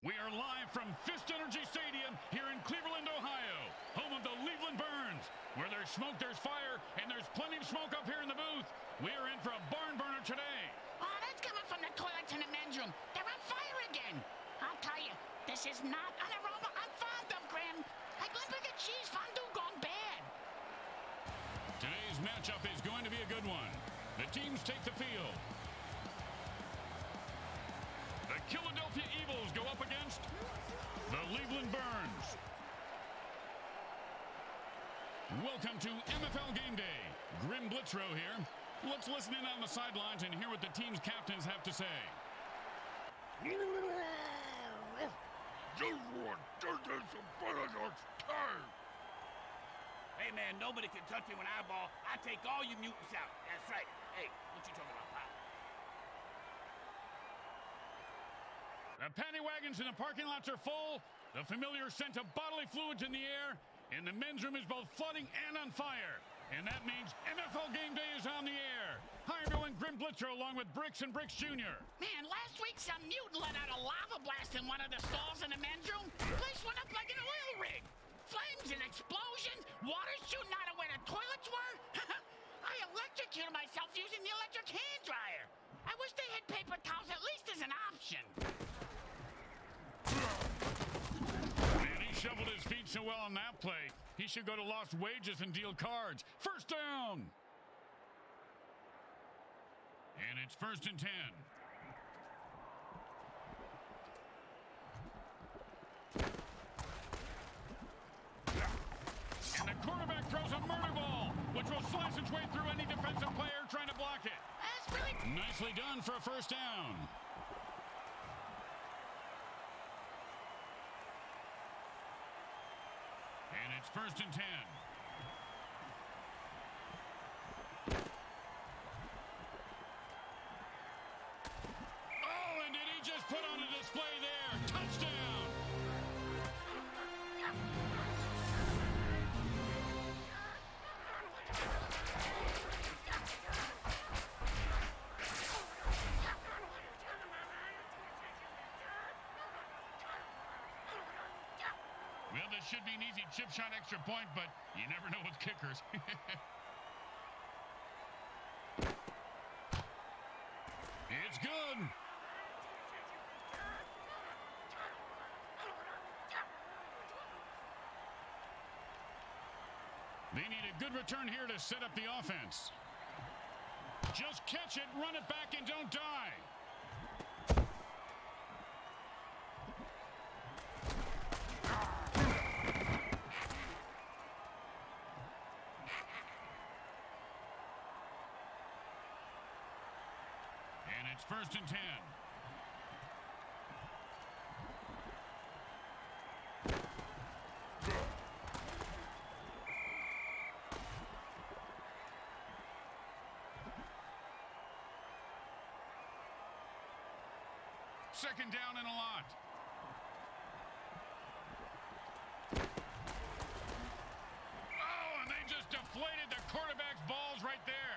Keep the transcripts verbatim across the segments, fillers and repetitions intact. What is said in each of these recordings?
We are live from Fist Energy Stadium here in Cleveland, Ohio, home of the Cleveland Burns. Where there's smoke, there's fire, and there's plenty of smoke up here in the booth. We are in for a barn burner today. Oh, that's coming from the toilets in the men's room. They're on fire again. I'll tell you, this is not an aroma I'm fond of, Grim. Like Limburger cheese fondue gone bad. Today's matchup is going to be a good one. The teams take the field. The Philadelphia Eagles go up against the Cleveland Burns. Welcome to M F L Game Day. Grim Blitzrow here. Let's listen in on the sidelines and hear what the team's captains have to say. Hey, man, nobody can touch me when I ball. I take all you mutants out. That's right. Hey, what you talking about, pal? The paddy wagons in the parking lots are full. The familiar scent of bodily fluids in the air. And the men's room is both flooding and on fire. And that means M F L Game Day is on the air. Hi, everyone. Grim Blitzrow along with Bricks and Bricks Junior Man, last week some mutant let out a lava blast in one of the stalls in the men's room. The place went up like an oil rig. Flames and explosions, water shooting out of where the toilets were. I electrocuted myself using the electric hand dryer. I wish they had paper towels at least as an option. Man, he shoveled his feet so well on that play. He should go to lost wages and deal cards. First down. And it's first and ten. And the quarterback throws a murder ball, which will slice its way through any defensive player trying to block it. That's really... Nicely done for a first down. And it's first and ten. Oh, and did he just put on a display there? Touchdown! Well, this should be an easy chip shot extra point, but you never know with kickers. It's good. They need a good return here to set up the offense. Just catch it, run it back, and don't die. And it's first and ten. Second down and a lot. Oh, and they just deflated the quarterback's balls right there.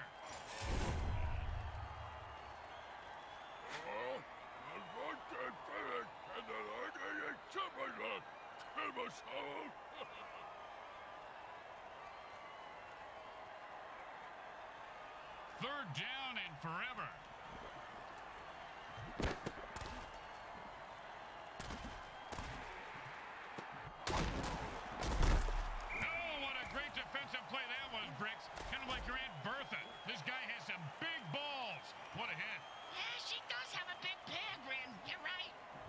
Third down and forever. Oh, what a great defensive play that was, Bricks. Kind of like your Aunt Bertha. This guy has some big balls. What a hit. Yeah, she does have a big pair, Grim. You're right.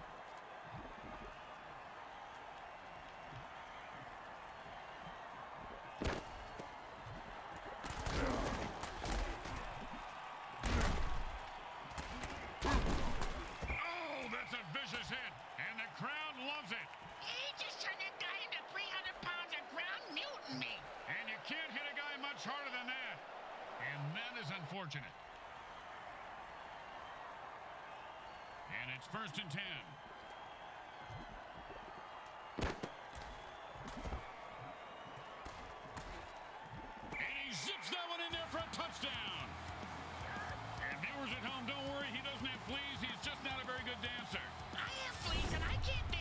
Oh, that's a vicious hit, and the crowd loves it. He just turned that guy into three hundred pounds of ground mutant meat. And you can't hit a guy much harder than that. And that is unfortunate. And it's first and ten. And he zips that one in there for a touchdown. And viewers at home, don't worry, he doesn't have fleas. He's just not a very good dancer. I am pleased, and I can't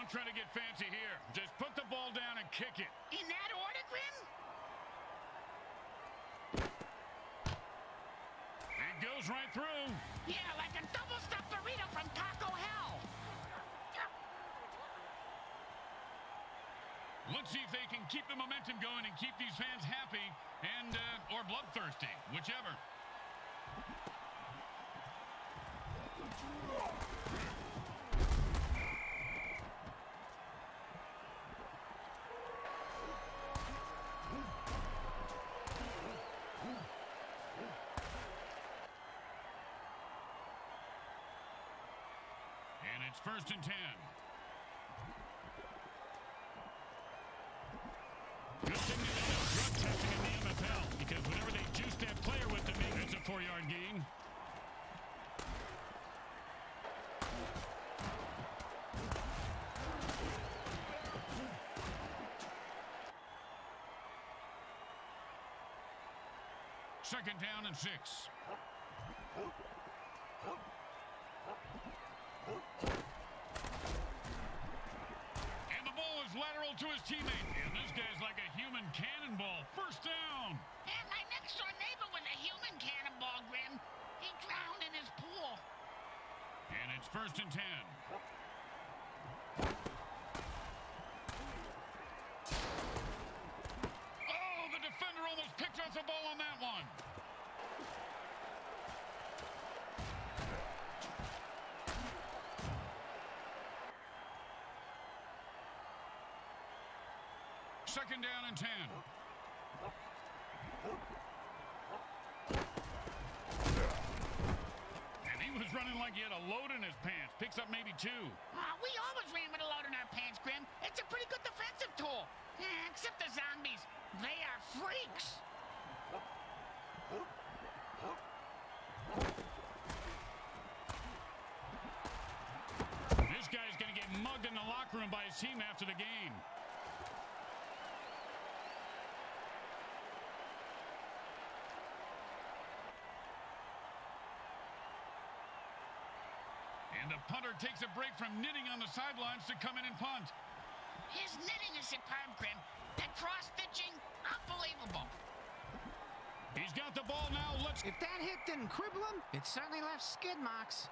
Don't try to get fancy here. Just put the ball down and kick it. In that order, Grim? It goes right through. Yeah, like a double-stuffed burrito from Taco Hell. Let's see if they can keep the momentum going and keep these fans happy and uh, or bloodthirsty, whichever. And it's first and ten. Good thing they don't have drug testing in the M F L, because whenever they juice that player with them, it's a four-yard gain. Second down and six. And the ball is lateral to his teammate. And this guy's like a human cannonball. First down. And my next-door neighbor was a human cannonball, Grim. He drowned in his pool. And it's first and ten. Oh, the defender almost picked off the ball on that one. Second down and ten. And he was running like he had a load in his pants. Picks up maybe two. Uh, we always ran with a load in our pants, Grim. It's a pretty good defensive tool. Eh, except the zombies. They are freaks. This guy's going to get mugged in the locker room by his team after the game. And the punter takes a break from knitting on the sidelines to come in and punt. His knitting is superb, Grim. That cross-stitching, unbelievable. He's got the ball now. Let's... If that hit didn't cripple him, it certainly left skid marks.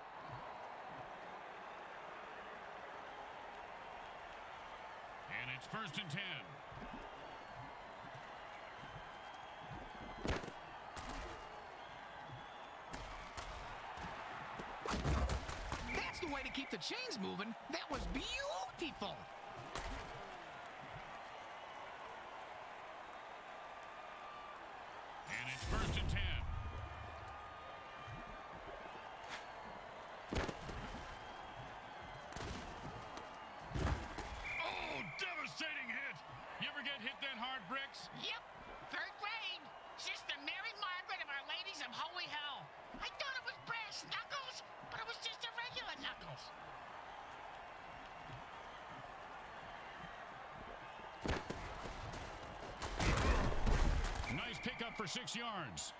And it's first and ten. That's the way to keep the chains moving. That was beautiful. And it's first and ten. Oh, devastating hit. You ever get hit that hard, Bricks? Yep, third grade. Sister Mary Margaret of Our Ladies of Holy Hell. I thought it was brass knuckles, but it was just a regular knuckles. Nice pickup for six yards.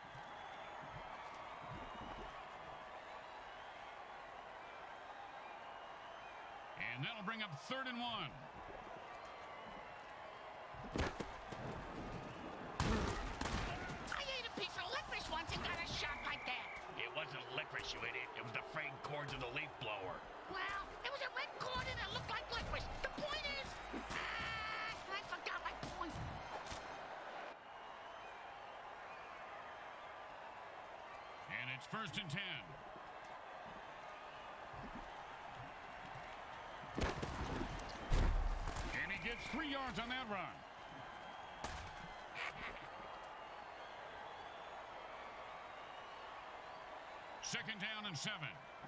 And that'll bring up third and one. I ate a piece of licorice once and got a shock like that. It wasn't licorice, you idiot. It was the frayed cords of the leaf blower. Well, it was a red cord and it looked like licorice. The point is... Ah, I forgot my point. And it's first and ten. And he gets three yards on that run. Second down and seven.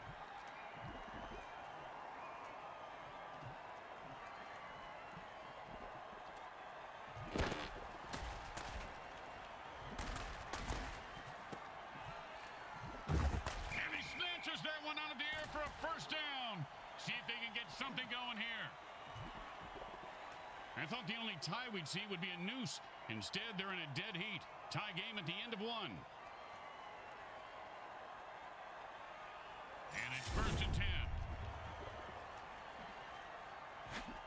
And he snatches that one out of the air for a first down. See if they can get something going here. I thought the only tie we'd see would be a noose. Instead, they're in a dead heat. Tie game at the end of one. And it's first and ten.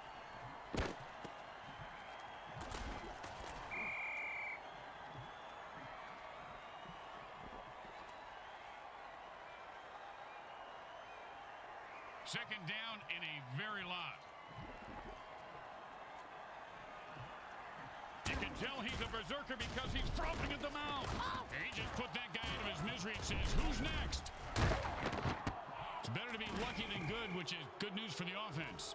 Second down in a very lot. You can tell he's a berserker because he's frothing at the mouth. And he just put that guy out of his misery and says, who's next? It's better to be lucky than good, which is good news for the offense.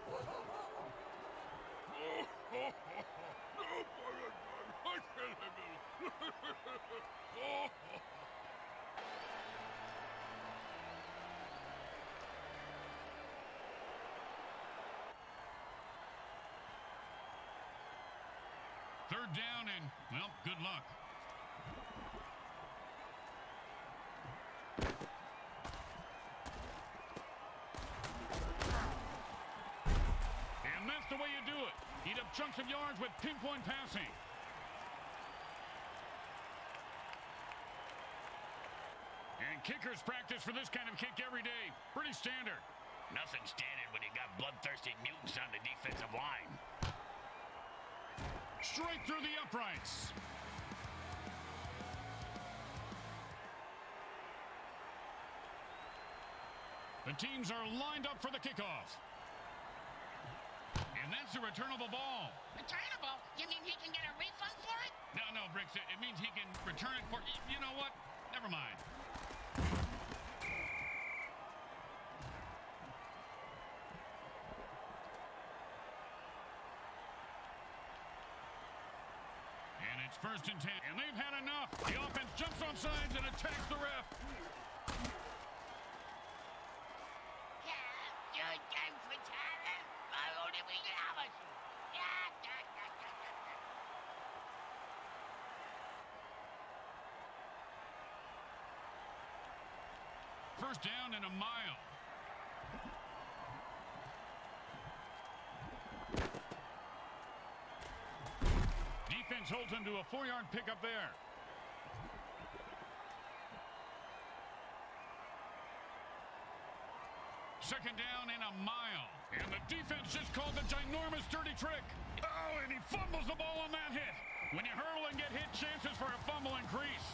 Third down and, well, good luck. And that's the way you do it. Eat up chunks of yards with pinpoint passing. And kickers practice for this kind of kick every day. Pretty standard. Nothing standard when you got bloodthirsty mutants on the defensive line. Straight through the uprights. The teams are lined up for the kickoff. And that's a returnable ball. Returnable? You mean he can get a refund for it? No, no, Bricks. It, it means he can return it for... You know what? Never mind. And it's first and ten. And they've had enough. The offense jumps off sides and attacks the ref. First down and a mile. Defense holds him to a four-yard pickup there. Second down and a mile. And the defense just called the ginormous dirty trick. Oh, and he fumbles the ball on that hit. When you hurl and get hit, chances for a fumble increase.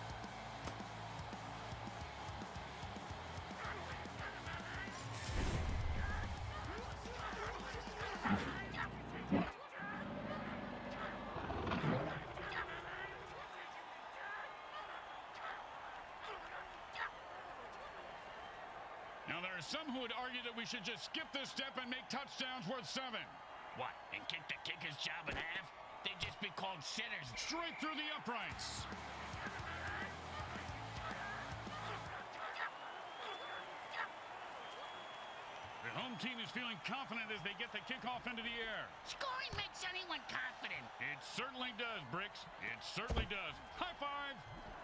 Now, there are some who would argue that we should just skip this step and make touchdowns worth seven. What, and kick the kicker's job in half? They'd just be called sinners. Straight through the uprights. The home team is feeling confident as they get the kickoff into the air. Scoring makes anyone confident. It certainly does, Bricks. It certainly does. High five.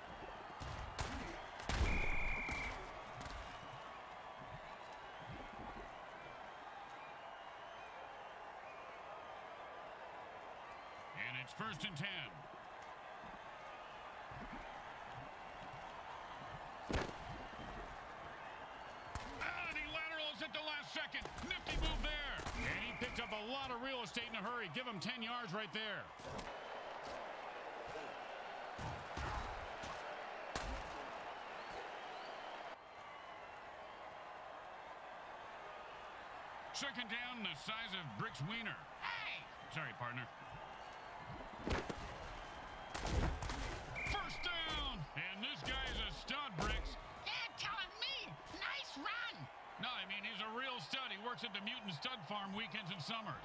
And it's first and ten. Ah, and he laterals at the last second. Nifty move there. And he picked up a lot of real estate in a hurry. Give him ten yards right there. Second down, the size of Brick's wiener. Hey! Sorry, partner. First down! And this guy is a stud, Bricks. They're telling me. Nice run. No, I mean, he's a real stud. He works at the Mutant Stud Farm weekends and summers.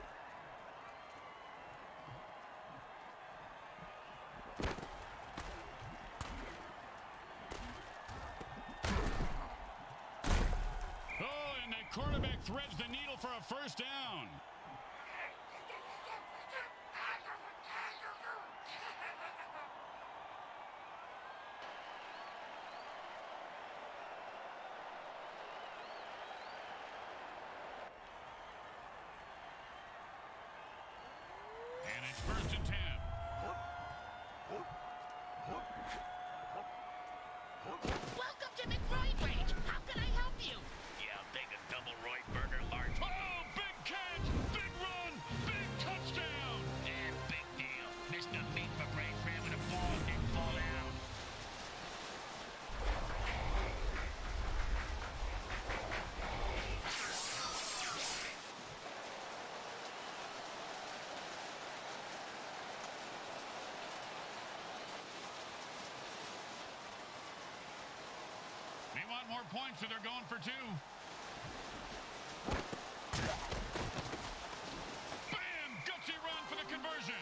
Oh, and the quarterback threads the needle for a first down. And it's first and ten. Welcome to McRoy Range. How can I help you? Yeah, I'll take a double Roy burger, large. Oh, big catch, big run, big touchdown. Yeah, big deal. Missed the meat for Ray Graham with a ball and didn't fall down. want more points, so they're going for two. Bam! Gutsy run for the conversion.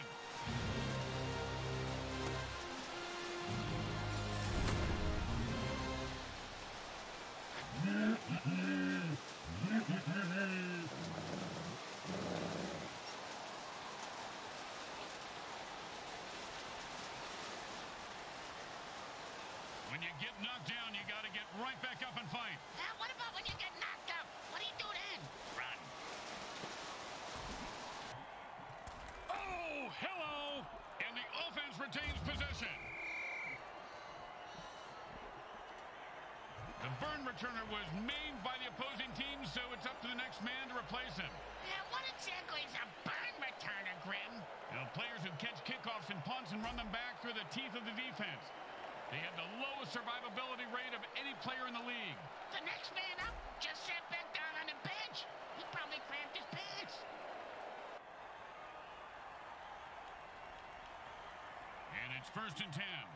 When you get knocked down, you got to get right back up and fight. Uh, what about when you get knocked up? What do you do then? Run. Oh, hello! And the offense retains possession. The burn returner was maimed by the opposing team, so it's up to the next man to replace him. Yeah, what exactly is a burn returner, Grim? You know, players who catch kickoffs and punts and run them back through the teeth of the defense. They have the lowest survivability rate of any player in the league. The next man up just sat back down on the bench. He probably cramped his pants. And it's first and ten.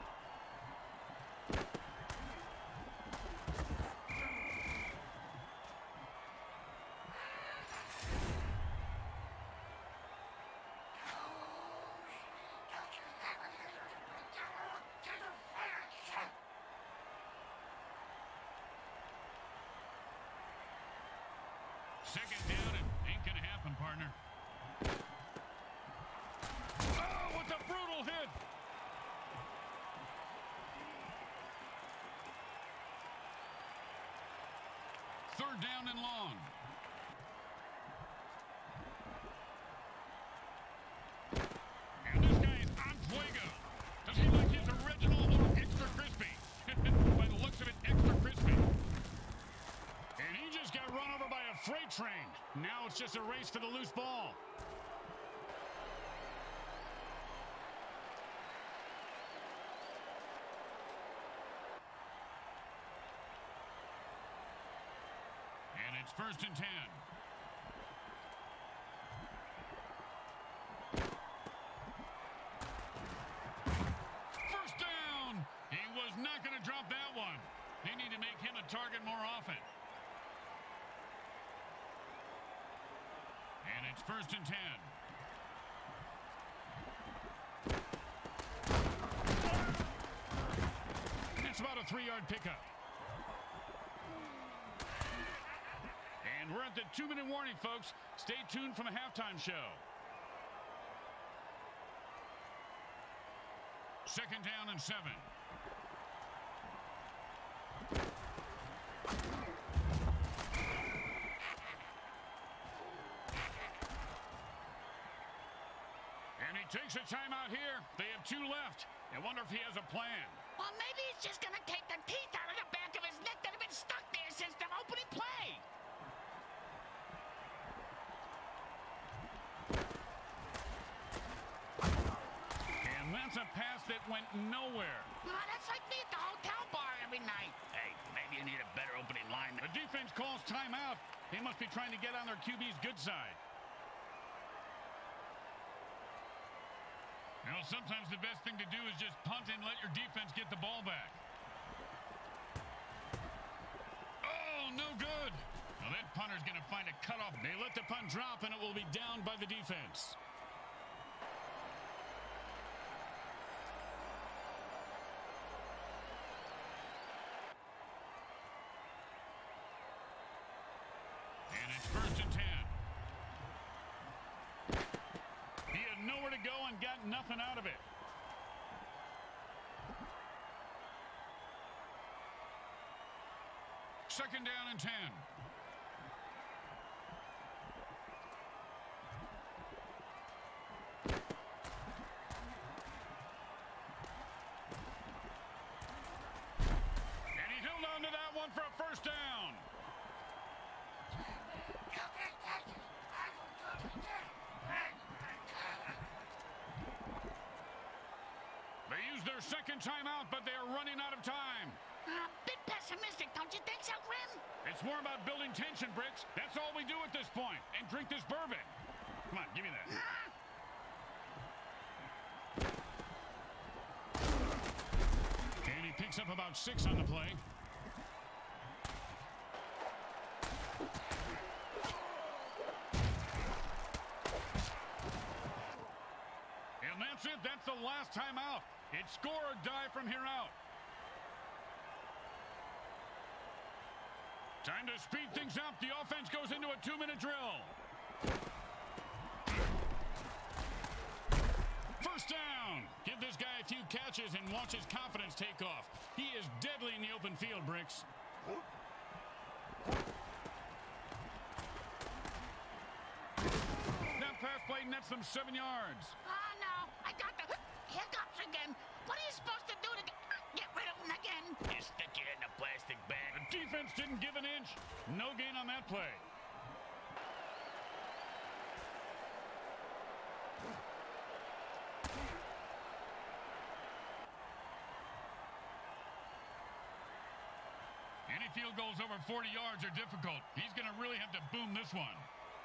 Second down, and ain't gonna happen, partner. Oh, what a brutal hit! Third down and long. And this guy is on fuego. Does he like his original or extra crispy? By the looks of it, extra crispy. And he just got run over by a freight train. Now it's just a race for the loose ball. And it's first and ten. First down. He was not going to drop that one. They need to make him a target more often. And it's first and ten. It's about a three-yard pickup. And we're at the two-minute warning, folks. Stay tuned for the halftime show. Second down and seven. And he takes a timeout here. They have two left. I wonder if he has a plan. Well, maybe he's just gonna take the teeth out of the back of his neck that have been stuck there since the opening play. And that's a pass that went nowhere. Oh, that's like me at the hotel bar every night. Hey, maybe you need a better opening line. The defense calls timeout. They must be trying to get on their Q B's good side. You know, sometimes the best thing to do is just punt and let your defense get the ball back. Oh, no good. Well, that punter's going to find a cutoff. They let the punt drop, and it will be down by the defense. And it's first and ten. He had nowhere to go and got nothing out of it. Second down and ten. And he held on to that one for a first down. They used their second timeout, but they are running out of time. Uh, bit pessimistic, don't you think so, Grim? It's more about building tension, Bricks. That's all we do at this point. And drink this bourbon. Come on, give me that. And he picks up about six on the play. that's the last time out. It's score or die from here out. Time to speed things up. The offense goes into a two-minute drill. First down. Give this guy a few catches and watch his confidence take off. He is deadly in the open field, Bricks. That pass play nets them seven yards. Oh, no. I got the hiccups again. What are you supposed to do to get rid of them again? You stick it in a plastic bag. The defense didn't give an inch. No gain on that play. Any field goals over forty yards are difficult. He's going to really have to boom this one.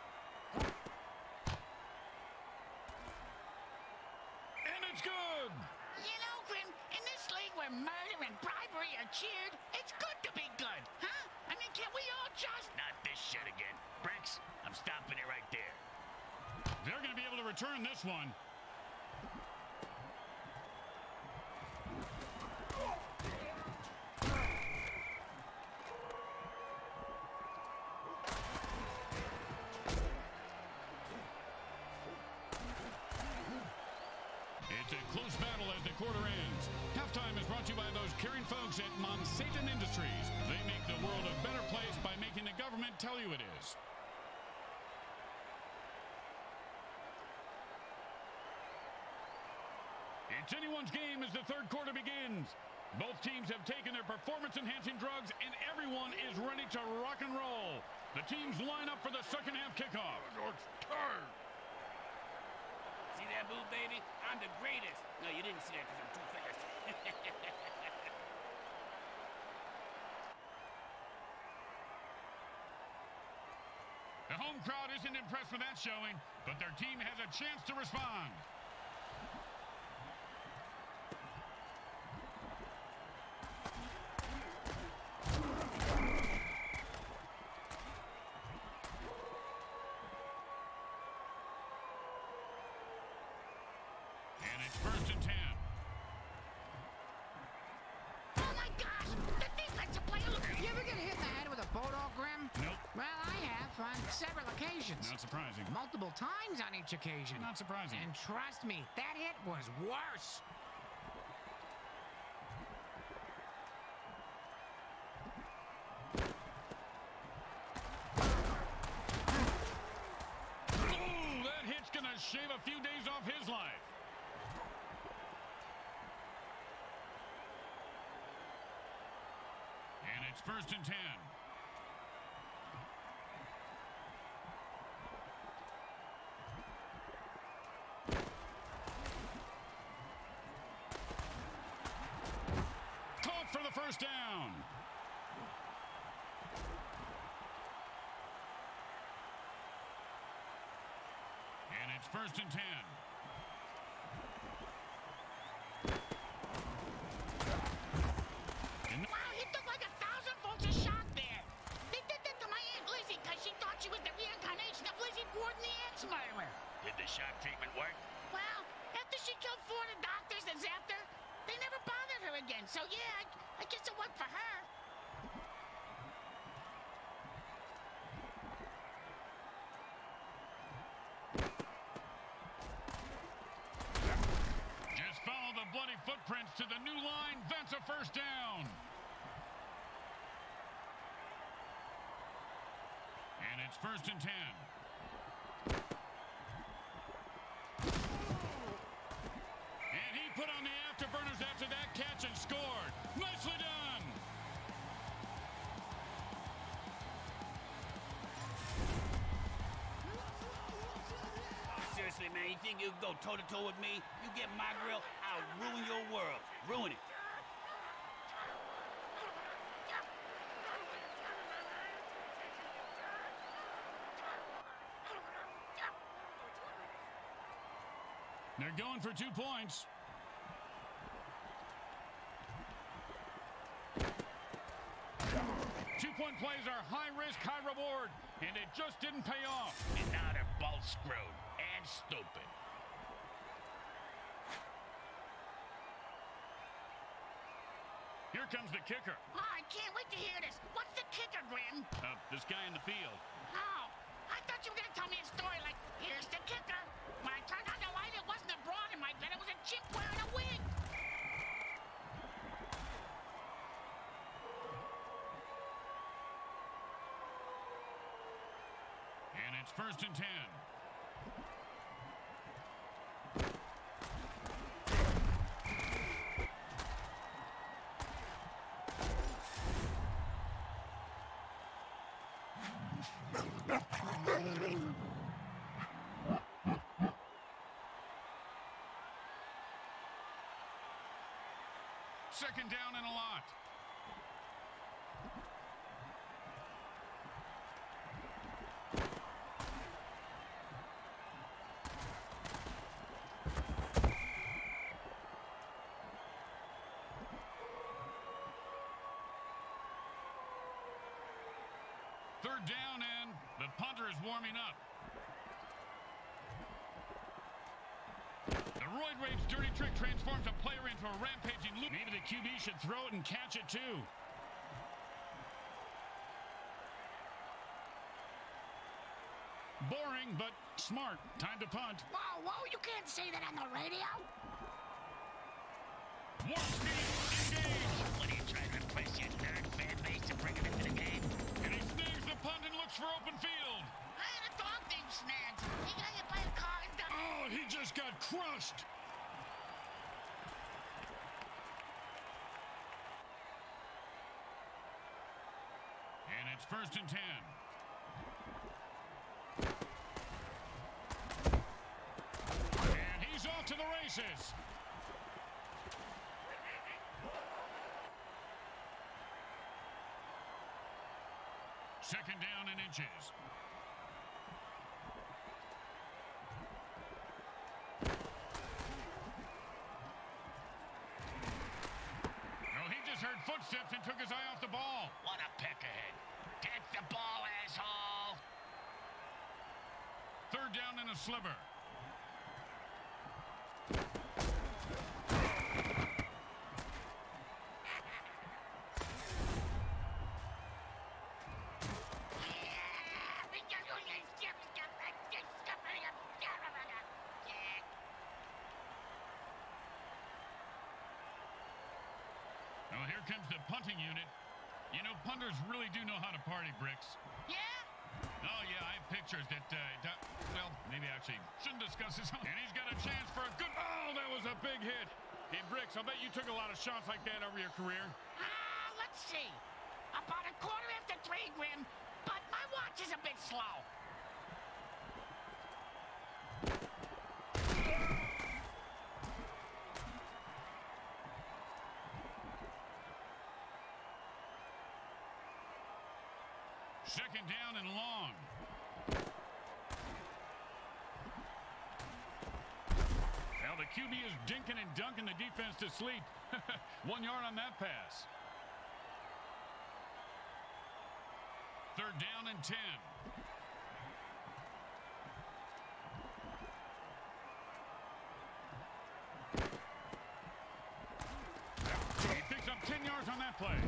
And it's good. You know, Grim, in this league where murder and bribery are cheered, it's good to be good, huh? I mean, can't we all just... Not this shit again. Bricks, I'm stopping it right there. They're going to be able to return this one. It's a close battle as the quarter ends. Halftime is brought to you by those caring folks at Monsatan Industries. They make the world a better place by making the government tell you it is. It's anyone's game as the third quarter begins. Both teams have taken their performance-enhancing drugs, and everyone is ready to rock and roll. The teams line up for the second half kickoff. See that move, baby? I'm the greatest. No, you didn't see that because I'm too fast. The home crowd isn't impressed with that showing, but their team has a chance to respond. And it's first and ten. Oh, my gosh! The defensive player... You ever get hit in the head with a photo, Grim? Nope. Well, I have on several occasions. Not surprising. Multiple times on each occasion. Not surprising. And trust me, that hit was worse. Ooh, that hit's gonna shave a few days off his life. And it's first and ten. Caught for the first down. And it's first and ten. And Wow, he took like a thousand volts of shock there. They did that to my Aunt Lizzie because she thought she was the reincarnation of Lizzie Borden, the ex-murderer. Did the shock treatment work? Well, after she killed four of the doctors and zapped her, they never bothered her again. So, yeah, I, I guess it worked for her. just follow the bloody footprints to the new line. That's a first down. And it's first and ten. And he put on the afterburners after that catch and scored. Nicely done. Seriously, man, you think you'll go toe-to-toe with me? You get my grill, I'll ruin your world. Ruin it. They're going for two points. Two-point plays are high risk, high reward, and it just didn't pay off. And now they're both screwed and stupid. Here comes the kicker. Oh, I can't wait to hear this. What's the kicker, Grim? Uh, this guy in the field. Oh, I thought you were going to tell me a story like, here's the kicker. When I turned on the light, it wasn't a broad in my bed. It was a chimp wearing a wig. And it's first and ten. Second down and a lot. Third down, and the punter is warming up. The Roid Rage dirty trick transforms a player into a rampaging loop. Maybe the Q B should throw it and catch it too. Boring, but smart. Time to punt. Whoa, whoa, you can't say that on the radio. Warp speed, engage. What are you trying to impress your nerd fan base to bring it into the game? And he snags the punt and looks for open field. I had a dog named Snags. He got hit by a car and died. Oh, he just got crushed. And it's first and ten. And he's off to the races. Second down and inches. No, he just heard footsteps and took his eye off the ball. What a peckerhead. Get the ball, asshole. Third down and a sliver. Well, here comes the punting unit. You know, punters really do know how to party, Bricks. Yeah? Oh, yeah, I have pictures that, uh, that well, maybe actually shouldn't discuss this. And he's got a chance for a good... Oh, that was a big hit. Hey, Bricks, I'll bet you took a lot of shots like that over your career. Ah, uh, let's see. About a quarter after three, Grim, but my watch is a bit slow. Second down and long. Well, the Q B is dinking and dunking the defense to sleep. One yard on that pass. Third down and ten. He picks up ten yards on that play.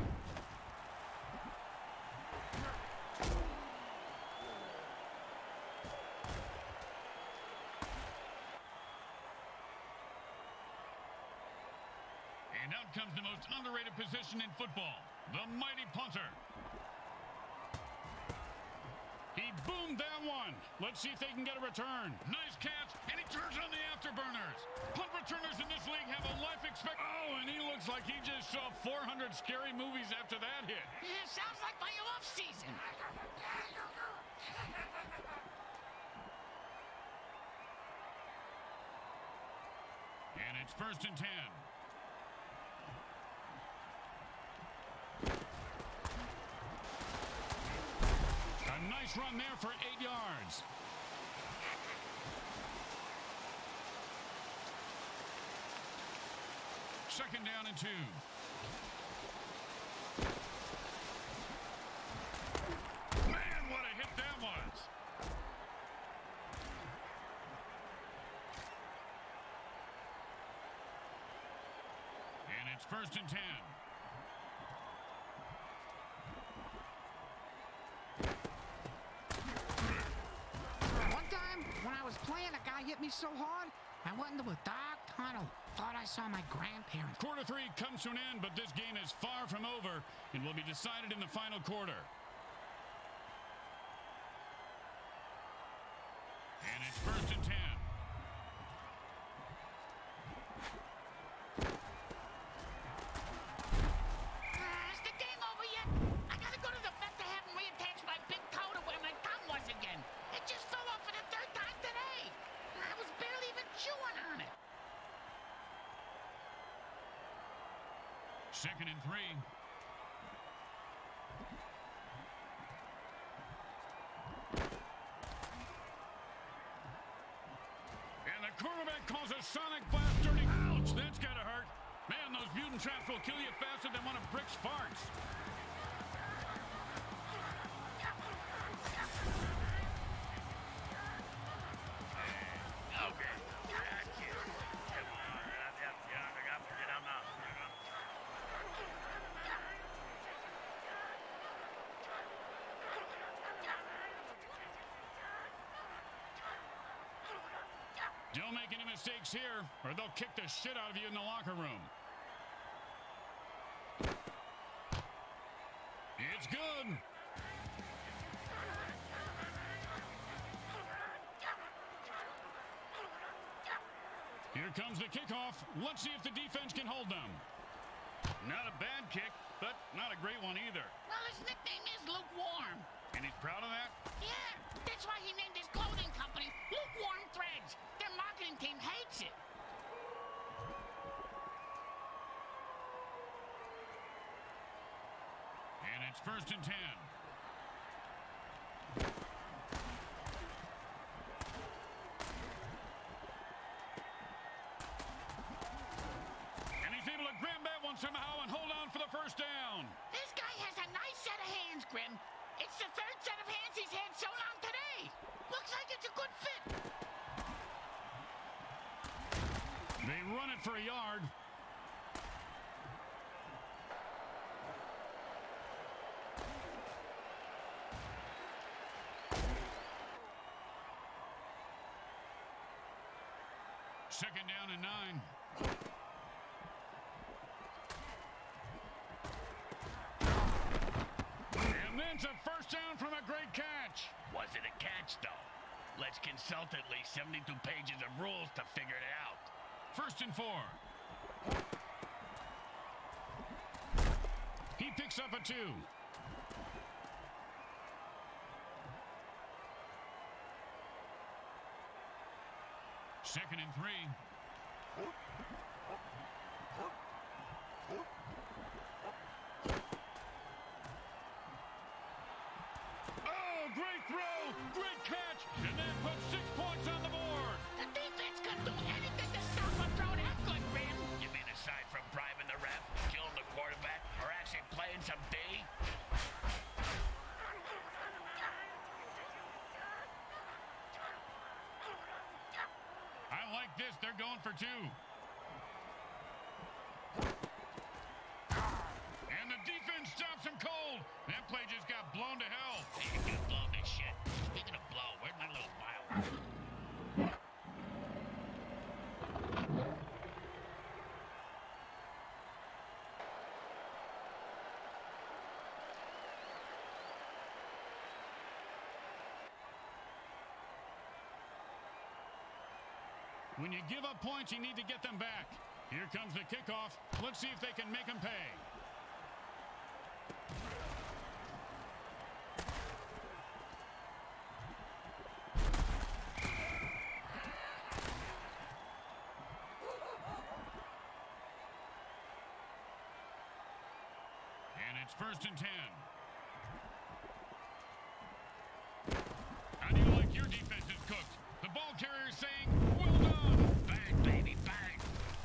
And out comes the most underrated position in football, the mighty punter. He boomed that one. Let's see if they can get a return. Nice catch, and he turns on the afterburners. Punt returners in this league have a life expect. Oh, and he looks like he just saw four hundred scary movies after that hit. Yeah, sounds like my off season. And it's first and ten. A nice run there for eight yards. Second down and two. Man, what a hit that was. And it's first and ten. hit me so hard, I went into a dark tunnel. Thought I saw my grandparents. Quarter three comes to an end, but this game is far from over and will be decided in the final quarter. And it's first and ten. Uh, is the game over yet? I gotta go to the vet to have him reattach my big toe to where my thumb was again. It just fell off for the third time today. I was barely even chewing on it. Second and three. And the quarterback calls a sonic blast dirty. Ouch, that's gotta hurt. Man, those mutant traps will kill you faster than one of Brick's farts. Don't make any mistakes here, or they'll kick the shit out of you in the locker room. It's good. Here comes the kickoff. Let's see if the defense can hold them. Not a bad kick, but not a great one either. Well, his nickname is Lukewarm. And he's proud of that? Yeah, that's why he named his clothing company Lukewarm Threads. Their marketing team hates it. And it's first and ten. And he's able to grab that one somehow and hold on for the first down. This guy has a nice set of hands, Grim. It's the third set of hands he's had sewn on today. Looks like it's a good fit. They run it for a yard. Second down and nine. And that's a first down from a great catch. Was it a catch, though? Let's consult at least seventy-two pages of rules to figure it out. First and four. He picks up a two. Second and three. Oh, great throw, great catch, and that puts six points on the board. The defense couldn't do anything to stop a throw that good, Grim. You mean aside from bribing the ref, killing the quarterback, or actually playing some D? I like this. They're going for two. And the defense stops him cold. That play just got blown to hell. Hey, you can blow this shit. Speaking of blow, where's my little vial? When you give up points, you need to get them back. Here comes the kickoff. Let's see if they can make them pay. And it's first and ten. How do you like your defense is cooked? The ball carrier is saying, well done. Bang, baby, bang.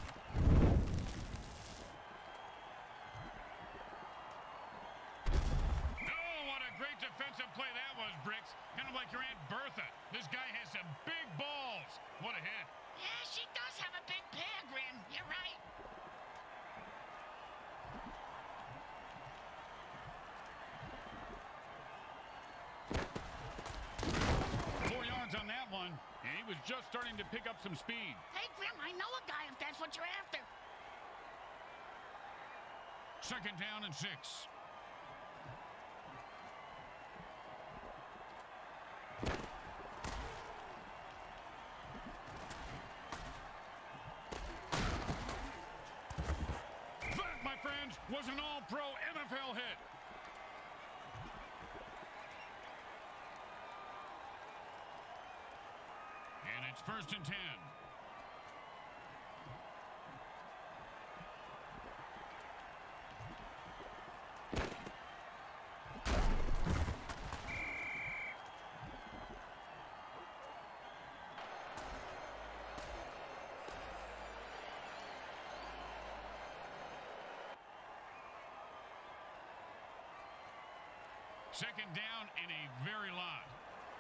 Oh, what a great defensive play that was, Bricks. Kind of like your Aunt Bertha. This guy has some big balls. What a hit. Yeah, she does have a big pair, Grim. You're right. just starting to pick up some speed. Hey, Grim, I know a guy if that's what you're after. Second down and six. That, my friends, was an all-pro N F L hit. And it's first and ten. Second down and a very lot.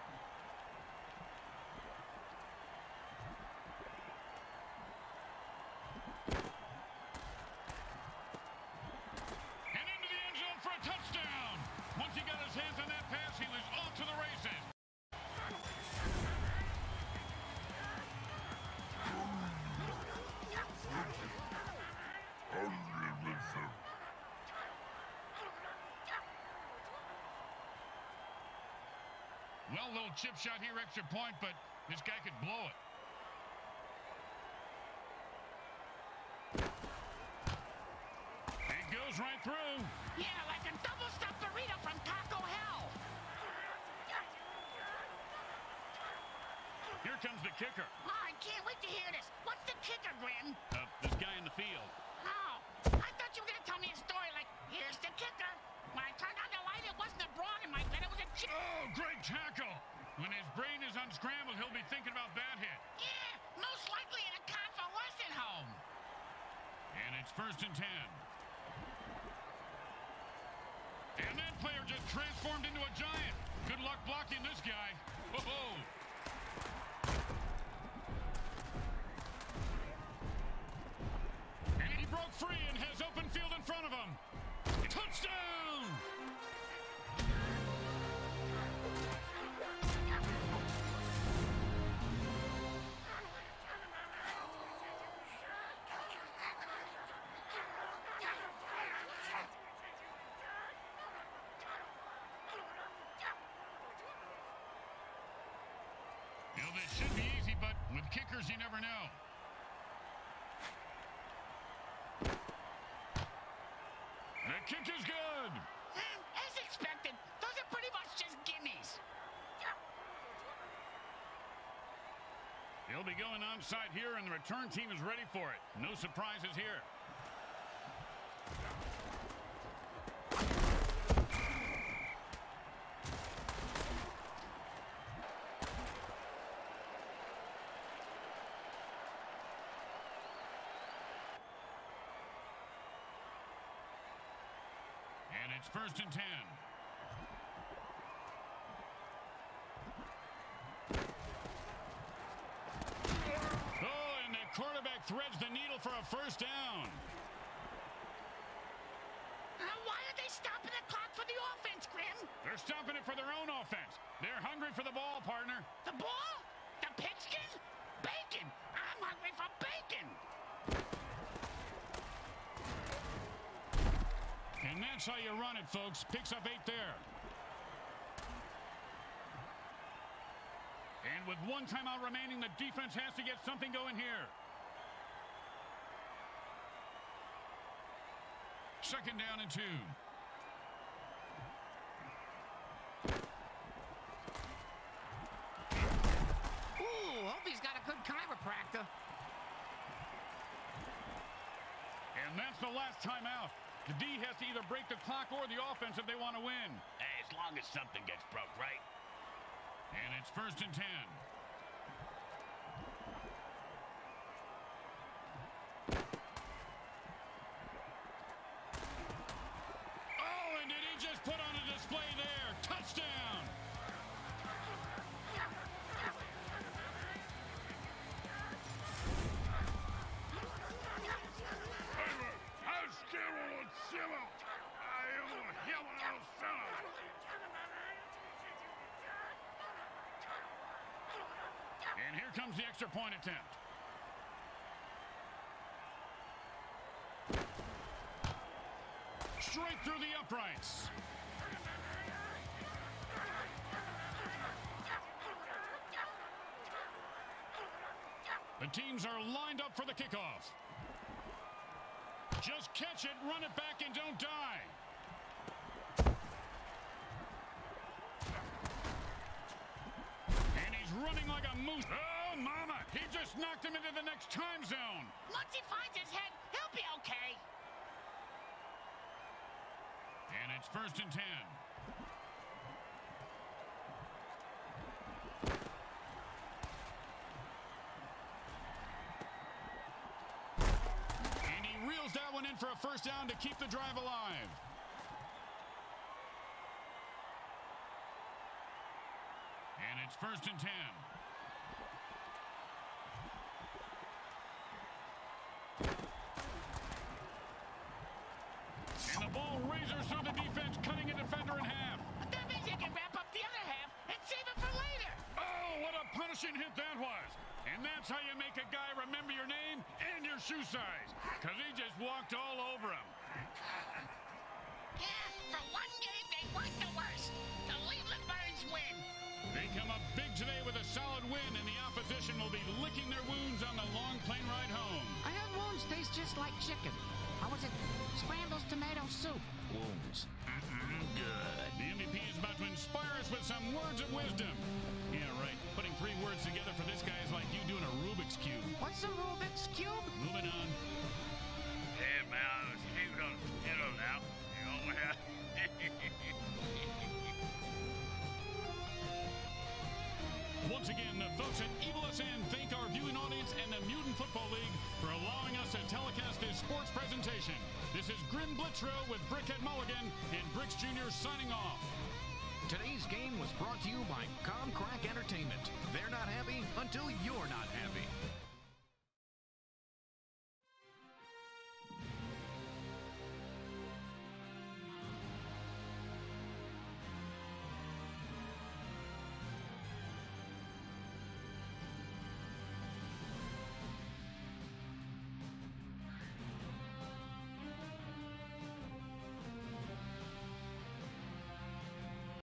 And into the end zone for a touchdown. Once he got his hands on that pass, he was off to the races. Well, little chip shot here, extra point, but this guy could blow it. It goes right through. Yeah, like a double-stuffed burrito from Taco Hell. Here comes the kicker. Oh, I can't wait to hear this. What's the kicker, Grim? Uh, this guy in the field. Oh, I thought you were going to tell me a story like, here's the kicker. When I turned on the light, it wasn't a broad in my bed, it was a chick. Oh, great tackle. When his brain is unscrambled, he'll be thinking about that hit. Yeah, most likely in a convalescent home. And it's first and ten. And that player just transformed into a giant. Good luck blocking this guy. Whoa. And he broke free and has open field in front of him. Touchdown! You know, this should be easy, but with kickers, you never know. The kick is good. As expected, those are pretty much just gimmies. He'll be going onside here, and the return team is ready for it. No surprises here. And it's first and ten. Oh, and the quarterback threads the needle for a first down. Uh, why are they stopping the clock for the offense, Grim? They're stopping it for their own offense. They're hungry for the ball, partner. The ball? The pigskin? Bacon! I'm hungry for bacon! And that's how you run it, folks. Picks up eight there. And with one timeout remaining, the defense has to get something going here. Second down and two. Ooh, hope he's got a good chiropractor. And that's the last timeout. The D has to either break the clock or the offense if they want to win. Hey, as long as something gets broke, right? And it's first and ten. Oh, and did he just put on a display there? Touchdown! comes the extra point attempt. Straight through the uprights. The teams are lined up for the kickoff. Just catch it, run it back, and don't die. And he's running like a moose. Oh, mama! He just knocked him into the next time zone. Once he finds his head, he'll be okay. And it's first and ten. And he reels that one in for a first down to keep the drive alive. And it's first and ten. And the ball razors through the defense, cutting a defender in half. That means he can wrap up the other half and save it for later. Oh, what a punishing hit that was. And that's how you make a guy remember your name and your shoe size. Because he just walked all over him. Yeah, for one game, they weren't the worst. The Cleveland Birds win. They come up big today with a solid win, and the opposition will be licking their wounds on the long plane ride home. I heard wounds taste just like chicken. How was it? Scrambles tomato soup. Wounds. Mm-mm, good. The M V P is about to inspire us with some words of wisdom. Yeah, right. Putting three words together for this guy is like you doing a Rubik's Cube. What's a Rubik's Cube? Moving on. Hey, man, he's gonna, you know, now. You know, man. Once again, the folks at Evil S N thank our viewing audience and the Mutant Football League for allowing us to telecast this sports presentation. This is Grim Blitzrow with Brickhead Mulligan and Bricks Junior signing off. Today's game was brought to you by Comcrack Entertainment. They're not happy until you're not happy.